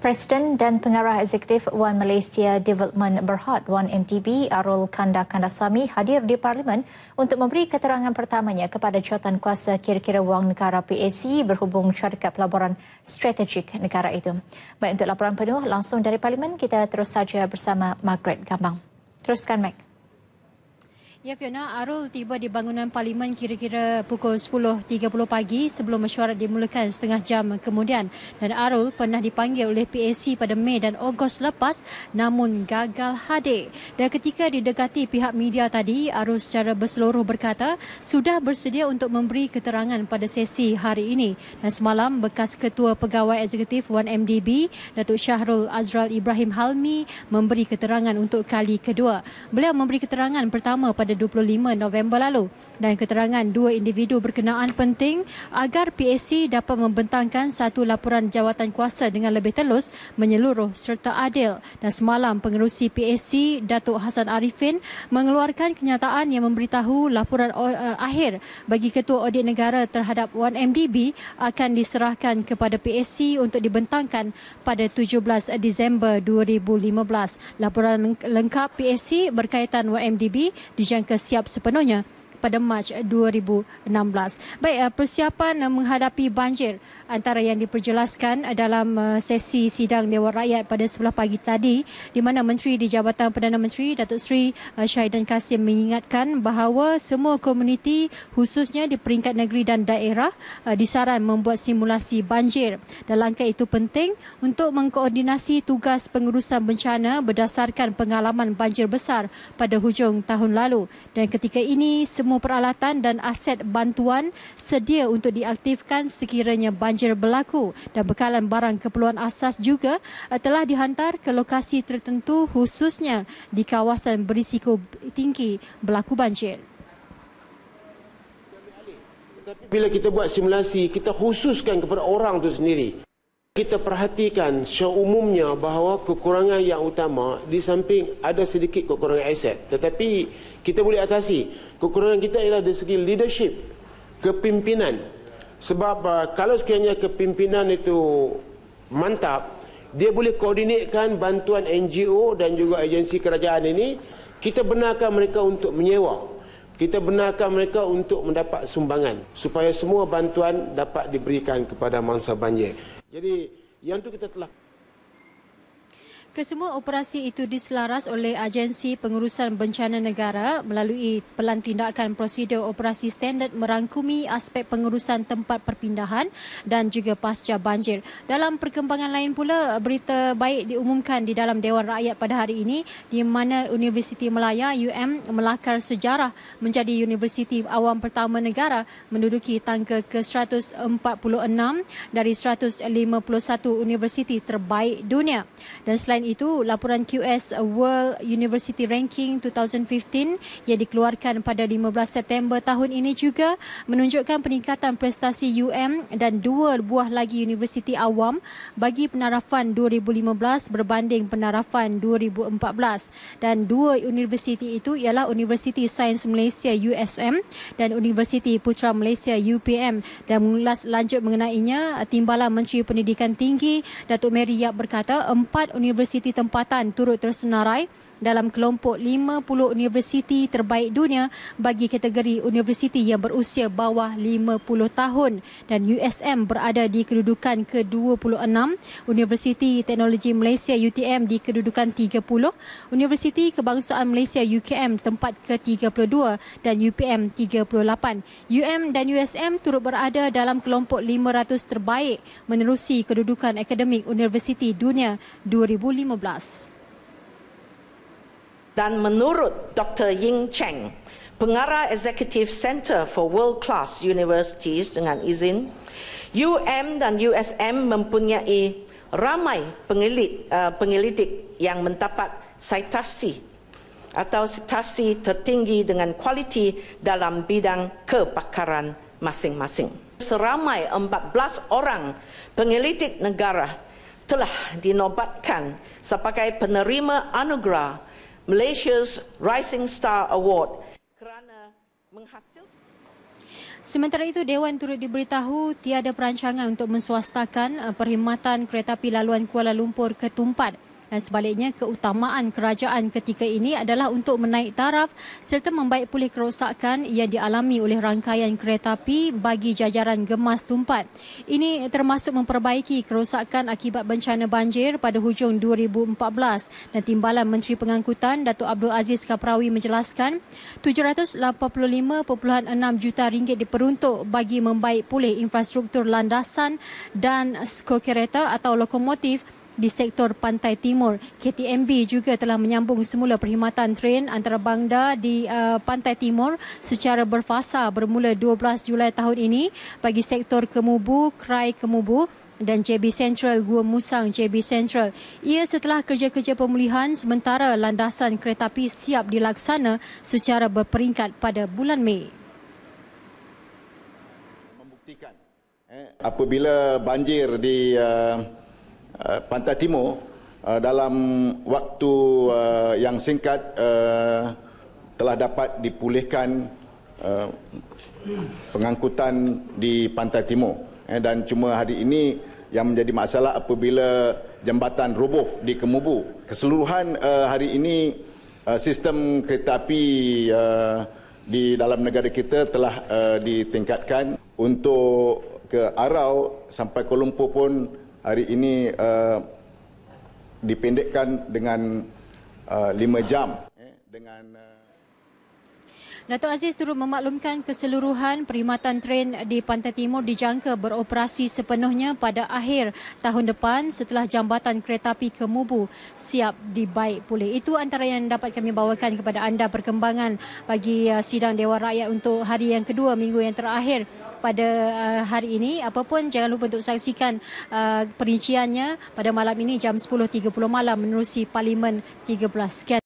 Presiden dan Pengarah Eksekutif One Malaysia Development Berhad (1MDB) Arul Kandasamy hadir di Parlimen untuk memberi keterangan pertamanya kepada jawatan kuasa kira-kira wang negara PAC berhubung syarikat pelaburan strategik negara itu. Baik, untuk laporan penuh langsung dari Parlimen, kita terus saja bersama Margaret Gambang. Teruskan, Meg. Ya, Fiona, Arul tiba di bangunan Parlimen kira-kira pukul 10.30 pagi sebelum mesyuarat dimulakan setengah jam kemudian. Dan Arul pernah dipanggil oleh PAC pada Mei dan Ogos lepas namun gagal hadir. Dan ketika didekati pihak media tadi, Arul secara berseluruh berkata sudah bersedia untuk memberi keterangan pada sesi hari ini. Dan semalam, bekas Ketua Pegawai Eksekutif 1MDB, Datuk Syahrul Azral Ibrahim Halmi memberi keterangan untuk kali kedua. Beliau memberi keterangan pertama pada 25 November lalu dan keterangan dua individu berkenaan penting agar PAC dapat membentangkan satu laporan jawatan kuasa dengan lebih telus, menyeluruh serta adil. Dan semalam pengerusi PAC Datuk Hassan Arifin mengeluarkan kenyataan yang memberitahu laporan akhir bagi Ketua Audit Negara terhadap 1MDB akan diserahkan kepada PAC untuk dibentangkan pada 17 Disember 2015. Laporan lengkap PAC berkaitan 1MDB dijangka siap sepenuhnya pada Mac 2016. Baik, persiapan menghadapi banjir antara yang diperjelaskan dalam sesi sidang Dewan Rakyat pada 11 pagi tadi, di mana Menteri di Jabatan Perdana Menteri Datuk Seri Syahidan Kassim mengingatkan bahawa semua komuniti khususnya di peringkat negeri dan daerah disaran membuat simulasi banjir. Dan langkah itu penting untuk mengkoordinasi tugas pengurusan bencana berdasarkan pengalaman banjir besar pada hujung tahun lalu. Dan ketika ini semua peralatan dan aset bantuan sedia untuk diaktifkan sekiranya banjir berlaku dan bekalan barang keperluan asas juga telah dihantar ke lokasi tertentu khususnya di kawasan berisiko tinggi berlaku banjir. Bila kita buat simulasi, kita khususkan kepada orang itu sendiri. Kita perhatikan secara umumnya bahawa kekurangan yang utama di samping ada sedikit kekurangan aset, tetapi kita boleh atasi. Kekurangan kita ialah dari segi leadership, kepimpinan. Sebab kalau sekiranya kepimpinan itu mantap, dia boleh koordinatkan bantuan NGO dan juga agensi kerajaan ini. Kita benarkan mereka untuk menyewa. Kita benarkan mereka untuk mendapat sumbangan supaya semua bantuan dapat diberikan kepada mangsa banjir. Jadi yang itu kita telah. Kesemua operasi itu diselaras oleh Agensi Pengurusan Bencana Negara melalui pelan tindakan prosedur operasi standard merangkumi aspek pengurusan tempat perpindahan dan juga pasca banjir. Dalam perkembangan lain pula, berita baik diumumkan di dalam Dewan Rakyat pada hari ini di mana Universiti Malaya UM melakar sejarah menjadi universiti awam pertama negara menduduki tangga ke-146 dari 151 universiti terbaik dunia. Dan selain itu, laporan QS World University Ranking 2015 yang dikeluarkan pada 15 September tahun ini juga menunjukkan peningkatan prestasi UM dan dua buah lagi universiti awam bagi penarafan 2015 berbanding penarafan 2014. Dan dua universiti itu ialah Universiti Sains Malaysia USM dan Universiti Putra Malaysia UPM. Dan mengulas lanjut mengenainya, Timbalan Menteri Pendidikan Tinggi Datuk Mary Yap berkata 4 universiti tempatan turut tersenarai dalam kelompok 50 universiti terbaik dunia bagi kategori universiti yang berusia bawah 50 tahun dan USM berada di kedudukan ke-26, Universiti Teknologi Malaysia UTM di kedudukan 30, Universiti Kebangsaan Malaysia UKM tempat ke-32 dan UPM 38. UM dan USM turut berada dalam kelompok 500 terbaik menerusi kedudukan akademik Universiti Dunia 2015. Dan menurut Dr. Ying Cheng, Pengarah Eksekutif Center for World Class Universities dengan izin, UM dan USM mempunyai ramai penyelidik yang mendapat citasi atau citasi tertinggi dengan kualiti dalam bidang kepakaran masing-masing. Seramai 14 orang penyelidik negara telah dinobatkan sebagai penerima anugerah Malaysia's Rising Star Award kerana menghasilkan Sementara itu, Dewan turut diberitahu tiada perancangan untuk menswastakan perkhidmatan kereta api laluan Kuala Lumpur ke Tumpat. Dan sebaliknya, keutamaan kerajaan ketika ini adalah untuk menaik taraf serta membaik pulih kerosakan yang dialami oleh rangkaian kereta api bagi jajaran Gemas Tumpat. Ini termasuk memperbaiki kerosakan akibat bencana banjir pada hujung 2014. Dan Timbalan Menteri Pengangkutan Datuk Abdul Aziz Kaprawi menjelaskan RM785.6 juta diperuntuk bagi membaik pulih infrastruktur landasan dan skor kereta atau lokomotif di sektor Pantai Timur. KTMB juga telah menyambung semula perkhidmatan tren antarabangsa di Pantai Timur secara berfasa bermula 12 Julai tahun ini bagi sektor Kemubu, Krai Kemubu dan JB Central Gua Musang JB Central. Ia setelah kerja-kerja pemulihan sementara landasan kereta api siap dilaksana secara berperingkat pada bulan Mei. Membuktikan apabila banjir di Pantai Timur dalam waktu yang singkat telah dapat dipulihkan pengangkutan di Pantai Timur. Dan cuma hari ini yang menjadi masalah apabila jambatan roboh di Kemubu. Keseluruhan hari ini sistem kereta api di dalam negara kita telah ditingkatkan. Untuk ke Arau sampai Kuala Lumpur pun hari ini dipendekkan dengan 5 jam. Datuk Aziz turut memaklumkan keseluruhan perkhidmatan tren di Pantai Timur dijangka beroperasi sepenuhnya pada akhir tahun depan setelah jambatan kereta api Kemubu siap dibaik pulih. Itu antara yang dapat kami bawakan kepada anda perkembangan bagi sidang Dewan Rakyat untuk hari yang kedua minggu yang terakhir pada hari ini. Apapun jangan lupa untuk saksikan perinciannya pada malam ini jam 10.30 malam menerusi Parlimen 13.